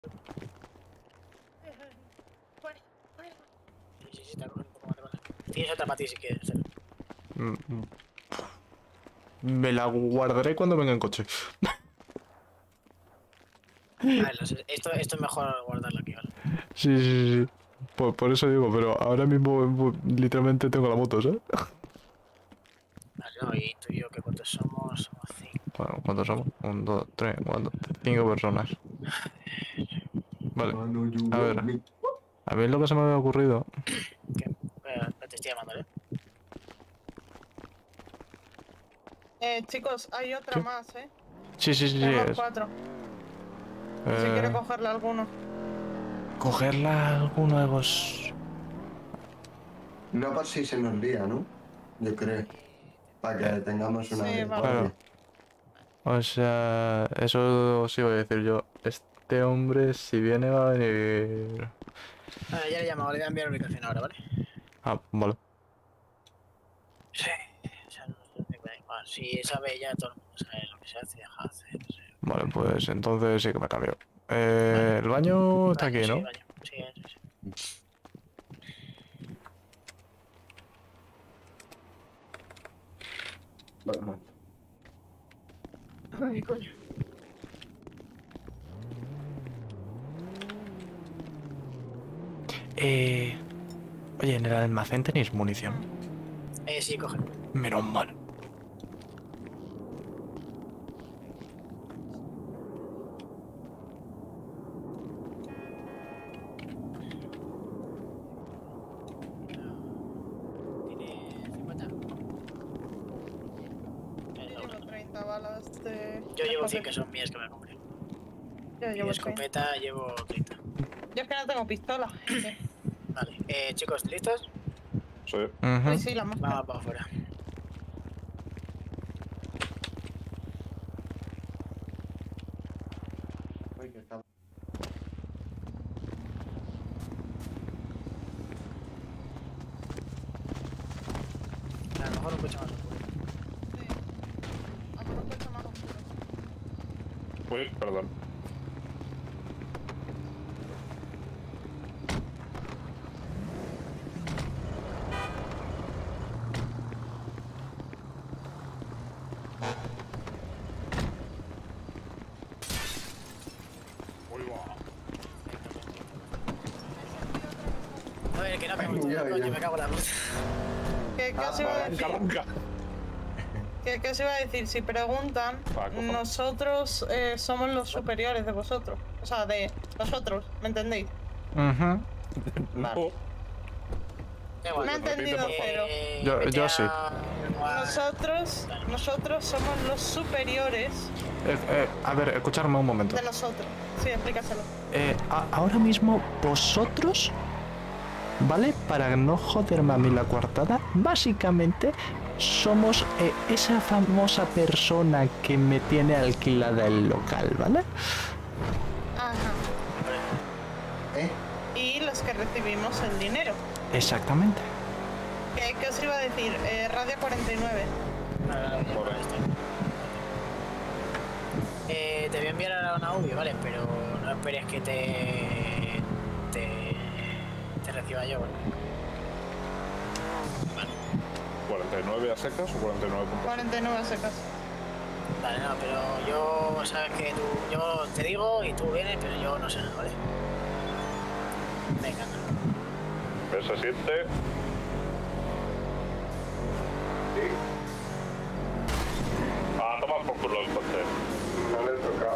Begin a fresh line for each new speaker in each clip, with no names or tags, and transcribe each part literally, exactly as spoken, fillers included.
Sí, sí, sí, te cogen un poco más de bala. Tienes otra para ti si quieres.
Mm, Me la guardaré cuando venga en coche.
Vale, esto, esto es mejor guardarlo aquí, ¿vale?
Sí, sí, sí. Por, por eso digo, pero ahora mismo literalmente tengo la moto, ¿sabes?
Vale, no, y tú y yo, ¿qué cuántos somos? Somos cinco.
Bueno, ¿cuántos somos? Un, dos, tres, cuatro, cinco personas. Vale. A ver. A mí lo que se me había ocurrido.
¿Qué? Eh, te estoy llamando, ¿eh?
Eh, chicos, hay otra
¿Qué?
más, ¿eh?
Sí, sí, sí, sí.
Tenemos
Es.
cuatro.
Eh,
Si quiere cogerle alguno.
Cogerla alguno de vos.
No por si se nos lía, ¿no? Yo creo. Para que
Eh,
tengamos una
Sí,
de
vale.
Claro.
guardia.
O sea, eso os iba a decir yo. Este hombre, si viene, va a venir.
Vale, ya le he llamado, le voy a enviar la ubicación ahora, ¿vale?
Ah, vale.
Sí, o sea, no, no me da igual. Si sabe ya todo el mundo sabe lo que se hace, deja de hacer. No sé.
Vale, pues entonces sí que me cambio. Eh,
Vale.
El baño está
Baño,
aquí,
sí,
¿no?
baño. Sí, eso sí.
Bueno,
Ay, coño.
Eh. Oye, en el almacén tenéis munición.
Eh, sí, coge.
Menos mal.
Tiene cincuenta.
Yo
Eh,
llevo
no, no.
treinta balas de...
Yo llevo cien
escopeta.
que son mías que me compré.
Yo
Y de
llevo treinta.
escopeta llevo treinta.
Yo es que no tengo pistola. ¿Qué?
Vale, eh, chicos, ¿listos?
Sí.
Ujú.
Sí, sí, la máscara.
Vamos para afuera.
ay, que está-
A lo mejor un coche más oscuro.
Sí. A por un coche más oscuro.
Uy, perdón. Uy, va.
A ver, que no acabo
Ya,
coño,
ya.
me cago en la puta.
¿Qué, qué
Ah,
os iba a
vale,
decir?
Arranca.
¿Qué, qué os iba a decir? Si preguntan,
Va, cojo.
nosotros eh, somos los superiores de vosotros. O sea, de nosotros, ¿me entendéis?
Ujú.
No.
Da igual.
Me ha entendido
Repite, por favor.
cero.
Eh,
Yo-
vete
yo
a-
sí.
a-
Nosotros, nosotros somos los superiores
Eh, eh, a ver, escuchadme un momento.
de nosotros. Sí, explícaselo.
Eh, a- ahora mismo, vosotros, ¿vale? Para no joderme a mí la coartada, básicamente somos eh, esa famosa persona que me tiene alquilada el local, ¿vale?
Ajá.
¿Eh?
Y los que recibimos el dinero.
Exactamente.
¿Qué, qué os iba a decir? Eh, Radio cuarenta y nueve.
No, no, no, no,
Joder.
esto. Eh, te voy a enviar ahora una audio, ¿vale? Pero no esperes que te... te... te reciba yo, ¿vale? Vale,
¿cuarenta y nueve a secas o cuarenta y nueve con
cuarenta y nueve a secas.
vale, no, pero yo, sabes que tú, yo te digo y tú vienes, pero yo no sé nada, ¿vale? Venga,
Se siente. Ah, toma por culo el coche.
No le he tocado.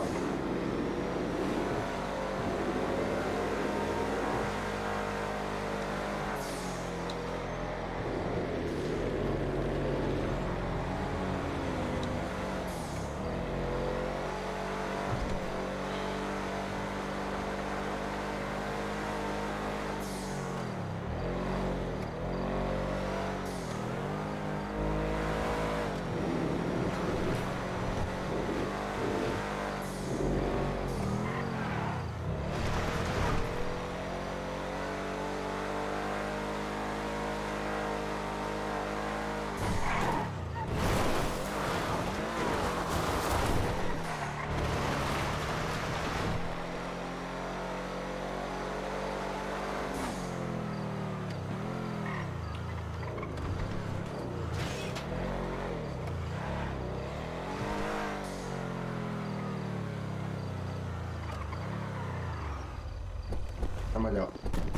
hemos llegado.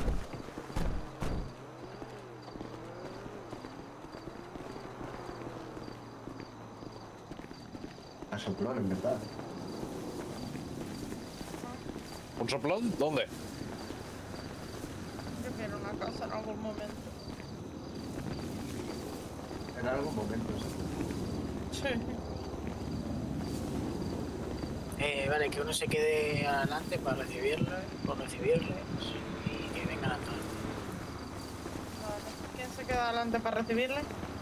A soplón, en verdad.
¿Un soplón? ¿Dónde?
Yo quiero una casa en algún momento.
En algún momento, sí.
Sí.
Eh, vale, que uno se quede adelante para recibirle, por recibirles y que vengan a todos.
Vale. ¿Quién se queda adelante para recibirle?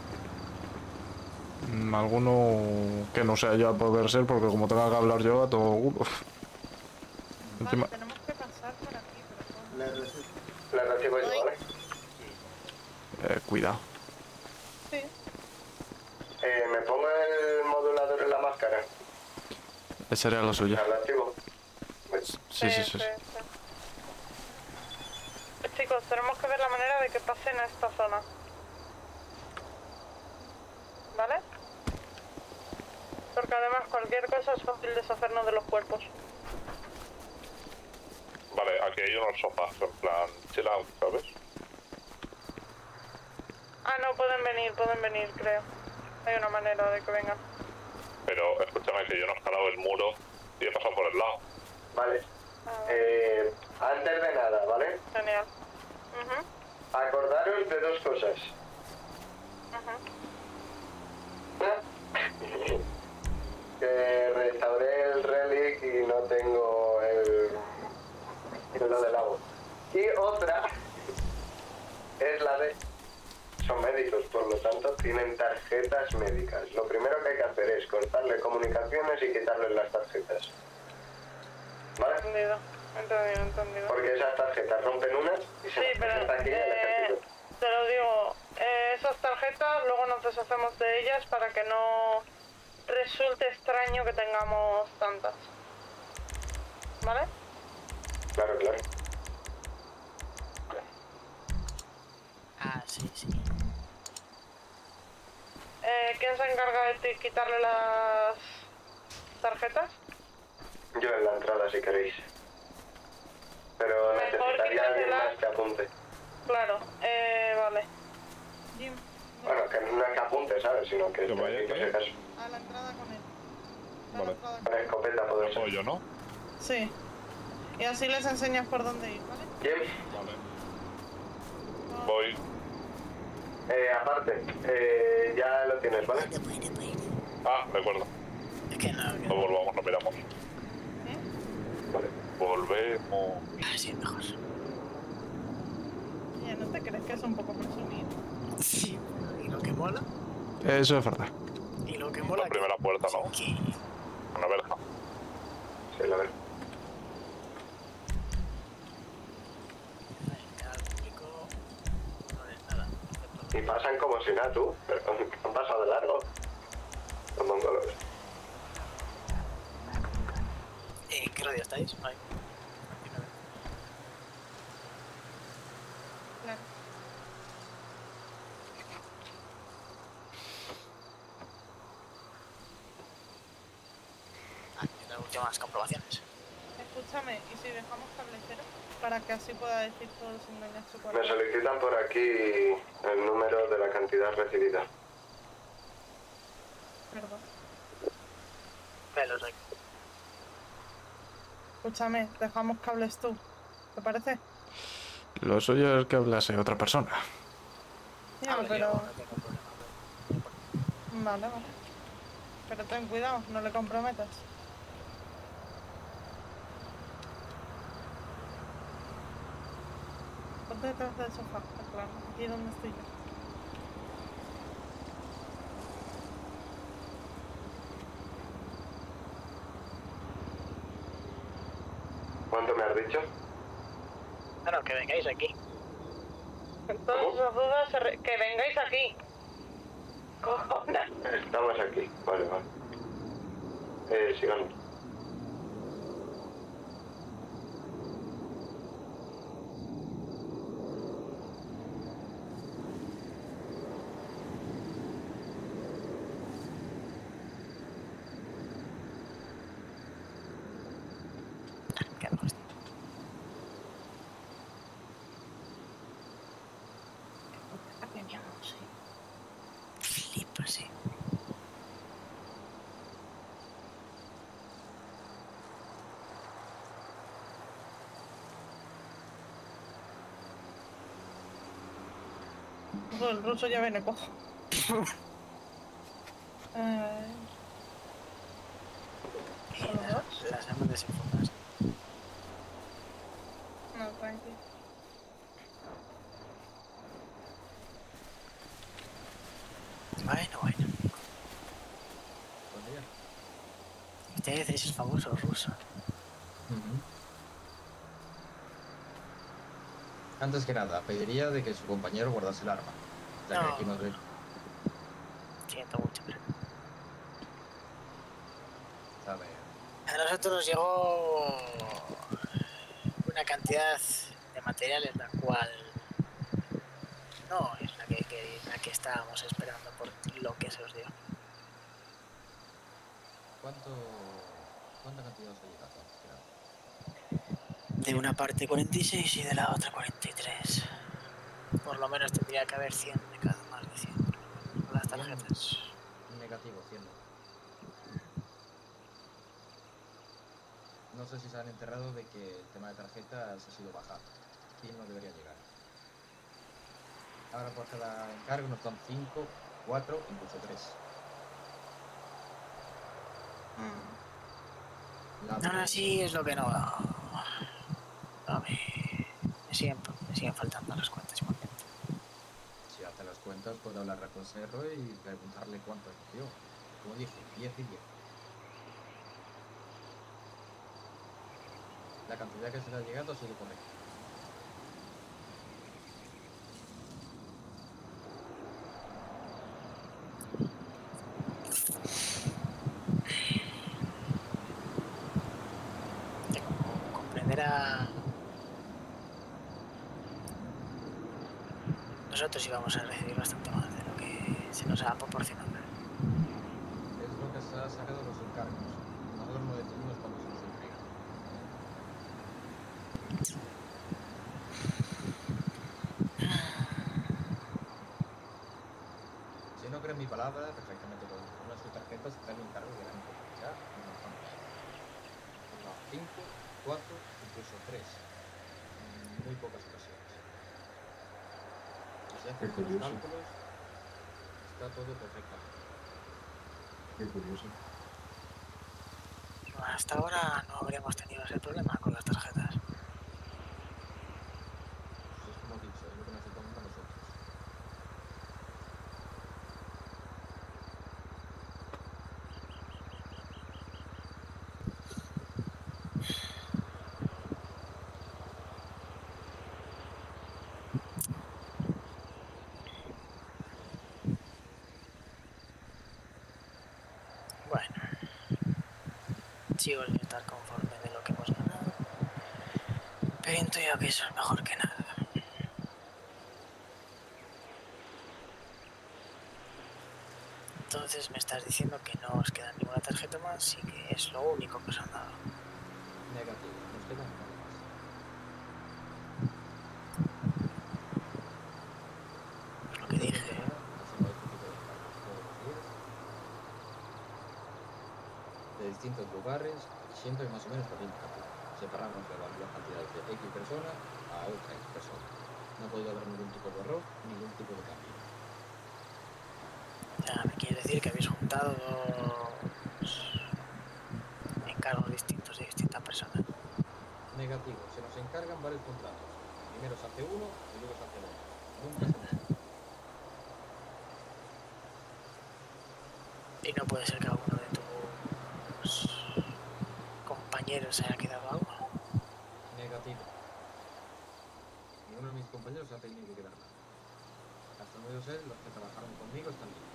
Mm, Alguno que no sea yo a poder ser, porque como tenga que hablar yo a todo culo.
Vale,
Encima,
tenemos que pasar por aquí, pero ¿cómo?
Le recibo.
La recibo yo, ¿vale?
eh, cuidado.
Sí.
Eh, me pongo el modulador en la máscara.
Esa sería la suya.
¿La activo?
Sí, sí, sí. sí.
Chicos, tenemos que ver la manera de que pasen a esta zona. ¿Vale? Porque además cualquier cosa es fácil deshacernos de los cuerpos.
Vale, aquí hay unos sofás, en plan chill out, ¿sabes?
Ah, no, pueden venir, pueden venir, creo. Hay una manera de que vengan.
Pero escúchame que yo no he escalado el muro y he pasado por el lado.
Vale.
Ah,
Eh, antes de nada, ¿vale?
genial. Ujú,
Acordaros de dos cosas.
ujú.
Que restauré el relic y no tengo el... lo del agua. Y otra es la de... Son médicos, por lo tanto tienen tarjetas médicas. Lo primero que hay que hacer es cortarle comunicaciones y quitarles las tarjetas. ¿Vale?
Entendido, entendido, entendido.
Porque esas tarjetas rompen unas y se
Sí,
las
pero
presenta aquí el
eh,
ejército.
te lo digo, eh, esas tarjetas luego nos deshacemos de ellas para que no resulte extraño que tengamos tantas. ¿Vale?
Claro, claro.
Ah, sí, sí.
Eh, ¿Quién se encarga de ti- quitarle las tarjetas?
Yo en la entrada si queréis. Pero
Mejor
necesitaría alguien
quítasela.
más que apunte.
Claro, eh, vale. Jim,
Bueno, que no es que apunte, ¿sabes? Sino que
Que
esté
vaya,
aquí por
¿qué?
si acaso.
a la entrada con él.
Vale.
Con escopeta poder
Soy
ser.
yo, ¿no?
Sí. Y así les enseñas por dónde ir, ¿vale?
Bien.
Vale. Voy.
Eh, aparte, eh, ya lo tienes, ¿vale?
No puede, no puede.
Ah, de acuerdo.
Es que no, que
No volvamos, no miramos.
¿Eh?
Vale.
Volvemos.
Ah, sí, mejor.
Oye, ¿no te crees que es un poco presumido?
Sí. Y lo que mola,
Eso es verdad.
y lo que mola...
La primera puerta, ¿no?
Que...
Una verja.
Sí, la verdad.
Al público no es nada.
Y pasan como si nada, tú. Pero han pasado de largo. Los mongolos.
¿En qué radio estáis? Ay.
Claro.
Ah, y las últimas comprobaciones.
Escúchame, ¿y si dejamos cablecero? Para que así pueda decir todo sin dañar su cuerpo.
Me solicitan por aquí el número de la cantidad recibida.
Perdón.
Pelos aquí.
Escúchame, dejamos cables tú. ¿Te parece?
Lo suyo es que hablase otra persona.
Ya,
Hablo yo,
pero...
no tengo problema.
Vale, vale. Pero ten cuidado, no le comprometas. Ponte detrás del sofá, claro. Aquí donde estoy yo.
¿Cuánto me has dicho?
Bueno, que vengáis aquí.
Con todas esas dudas, se re- que vengáis aquí. Cojones.
Estamos aquí. Vale, vale. Eh, sigamos.
Que no,
Ojo, el ruso ya viene cojo. Eh, ¿Solo dos?
Las hemos desenfocado.
No, tranqui.
Bueno, bueno.
Buen día.
Usted es el famoso ruso.
Ujú. Antes que nada, pediría de que su compañero guardase el arma. Ya que
No.
aquí nos ve.
Siento mucho, pero...
Sabe.
A nosotros nos llegó una cantidad de materiales la cual no es la que, que- la que estábamos esperando por lo que se os dio.
¿Cuánto. ¿Cuánta cantidad os ha llegado antes que nada?
De una parte cuarenta y seis y de la otra cuarenta y tres. Por lo menos tendría que haber cien de cada, más de cien. Las tarjetas.
Negativo, cien. No sé si se han enterado de que el tema de tarjetas ha sido bajado. cien no debería llegar. Ahora por cada encargo nos dan cinco, cuatro, incluso tres. La
Ahora sí es lo que no... A ver, me siguen, me siguen faltando las cuentas igualmente.
Si hace las cuentas, puedo hablar con Cerro y preguntarle cuánto cogió. Como dije, diez y diez. La cantidad que se le ha llegado ha sido correcta.
Como comprenderá... Nosotros íbamos a recibir bastante más de lo que se nos ha proporcionado.
Es lo que se ha sacado de los encargos. Nosotros no decidimos cuándo se nos entrega. Si no creen mi palabra, perfectamente pueden poner sus tarjetas y darle un encargo de gran ya y nos vamos. No, cinco, cuatro, incluso tres. En muy pocas ocasiones. Si se hacen
Qué
los
curioso.
cálculos, está todo perfectamente.
Qué curioso.
Hasta ahora no habríamos tenido ese problema con las tarjetas.
Pues es como he dicho, es lo que nos toca a nosotros.
Bueno, sigo sin estar conforme de lo que hemos ganado, pero intuyo que eso es mejor que nada. Entonces me estás diciendo que no os queda ninguna tarjeta más y que es lo único que os han dado.
Negativo, nos quedan un par más.
Es lo que dije.
Haciendo este tipo de encargos todos los días. De distintos lugares, siempre más o menos por indicativo. Separamos las cantidades de X persona a otra X persona. No ha podido haber ningún tipo de error, ningún tipo de cambio.
Ya, me quiere decir que habéis juntado dos encargos distintos de distintas personas.
Negativo, se nos encargan varios contratos. Primero se hace uno y luego se hace otro. Nunca se nos...
Y no puede ser que alguno de tus compañeros haya quedado algo.
Negativo. Ninguno de mis compañeros ha tenido que dar nada. Hasta donde yo sé, los que trabajaron conmigo están limpios.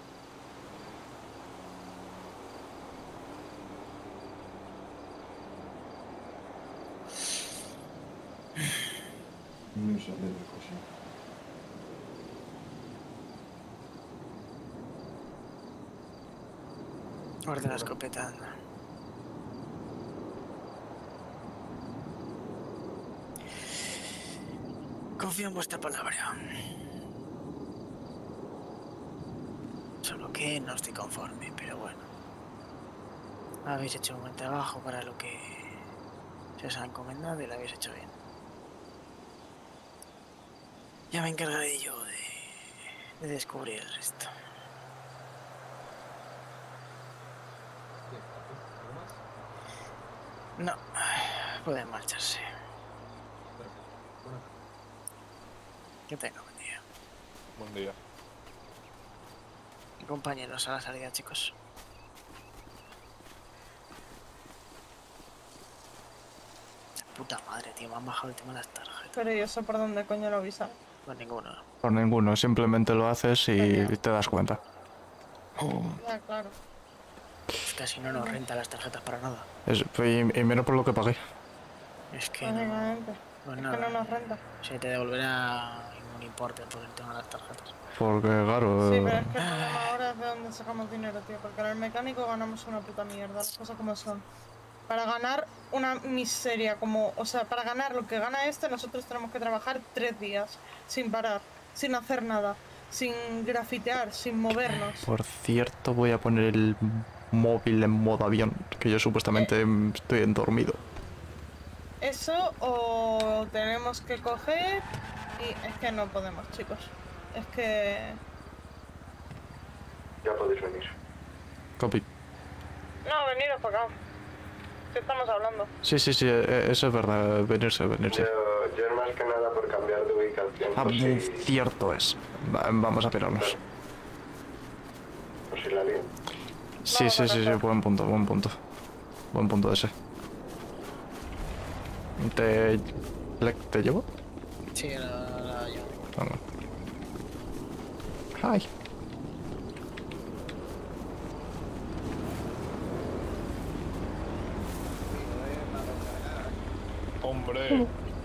No sale de cosa.
Guarda la escopeta, anda. Confío en vuestra palabra. Solo que no estoy conforme, pero bueno. Habéis hecho un buen trabajo para lo que se os ha encomendado y lo habéis hecho bien. Ya me encargaré yo de de descubrir el resto.
¿Qué, Paco? ¿Algo más?
No, pueden marcharse.
Perfecto. Bueno,
Que tenga buen día.
Buen día.
Compañeros a la salida, chicos. Puta madre, tío, me han bajado el tema de las tarjetas.
Pero yo sé por dónde coño lo avisan.
Pues ninguno.
Por ninguno, simplemente lo haces y te das cuenta.
Ya, claro.
Es que así no nos renta las tarjetas para nada.
Es- y, y menos por lo que pagué.
Es que no,
Básicamente.
pues
Es que no
nada.
nos renta.
Se te devolverá ningún importe por el tema de las tarjetas.
Porque, claro...
Sí, pero es que el problema ahora es de dónde sacamos dinero, tío. Porque en el mecánico ganamos una puta mierda, las cosas como son. Para ganar una miseria como... O sea, para ganar lo que gana este, nosotros tenemos que trabajar tres días. Sin parar. Sin hacer nada. Sin grafitear. Sin movernos.
Por cierto, voy a poner el móvil en modo avión, que yo supuestamente mm, estoy en dormido.
Eso o tenemos que coger... Y es que no podemos, chicos. Es que...
Ya podéis venir.
Copy.
No, veniros para acá. ¿Qué estamos hablando?
Sí, sí, sí, eh, eso es verdad, venirse, venirse.
Yo, yo es más que nada por cambiar de ubicación.
Ah,
por
muy
si,
cierto es. Va- vamos a pirarnos.
por si la lío.
Sí, sí, sí, sí, buen punto, buen punto. Buen punto ese. ¿Te, le- te llevo?
Sí, la, la, yo.
Vamos. Hi.
¡Hombre!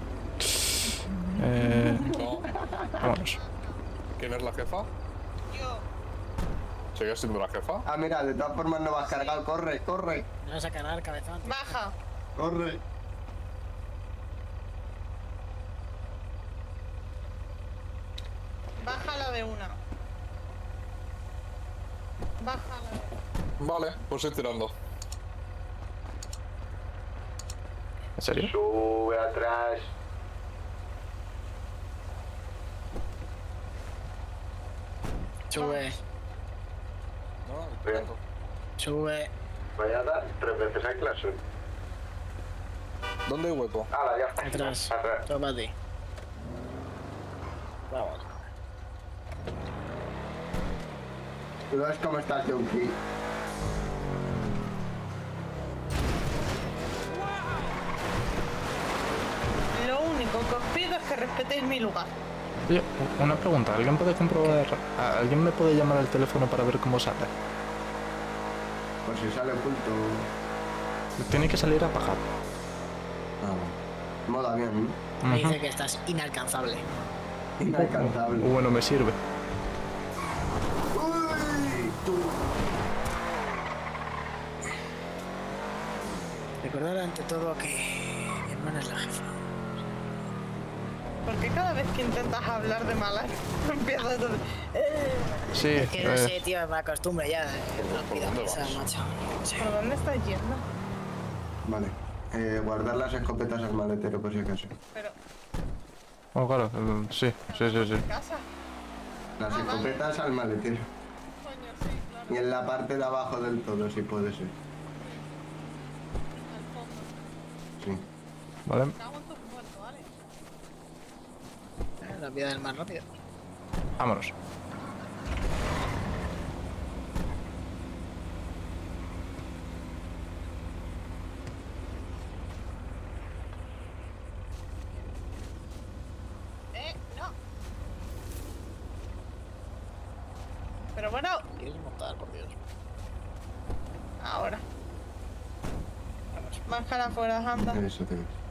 Eh,
No.
vámonos.
¿Quién es la jefa?
Yo.
¿Sigue siendo la jefa?
Ah, mira, de todas formas no vas cargado. Corre, corre,
Me vas a cargar, cabezón.
Baja.
corre.
Bájala de una. Bájala de una.
Vale, pues ir tirando.
¿En serio?
Sube atrás.
Sube,
No, ir
Bien.
tirando.
sube.
Voy a dar tres veces a clase.
¿Dónde hay hueco?
¡Hala, ya!
Atrás.
Atrás.
Toma a ti. Vamos.
Tú ves cómo está el Junkie.
Lo único que os pido es que respetéis mi lugar.
Oye, una pregunta, ¿alguien puede comprobar? ¿Alguien me puede llamar al teléfono para ver cómo sale?
Por si sale oculto.
Tiene que salir apagado.
Ah, moda bien, ¿no?
Me
Ujú.
dice que estás inalcanzable.
Inalcanzable.
Bueno, me sirve.
Uy, tú.
Recordar ante todo que mi hermana es la jefa.
Porque cada vez que intentas hablar de mala, empiezas a... Eh,
Sí,
Es que no
eh,
sé, tío, me acostumbre ya. eh,
¿Por
Rápido,
dónde
esa,
vas?
macho. Sí.
¿Por dónde estás yendo?
Vale. Eh, guardar las escopetas al maletero, por si acaso.
Pero,
oh, claro, eh, sí, sí, sí, sí.
¿casa?
Las
Ah, vale.
escopetas al maletero.
Coño, sí, claro.
Y en la parte de abajo del todo, si puede ser.
Al fondo.
Vale.
Cago en tu muerto, ¿vale?
Eh, La vida del más rápido.
Vámonos.
Eh, no. Pero bueno,
¿Quieres montar, por Dios?
ahora. Máscara afuera, anda.
Eso te ves.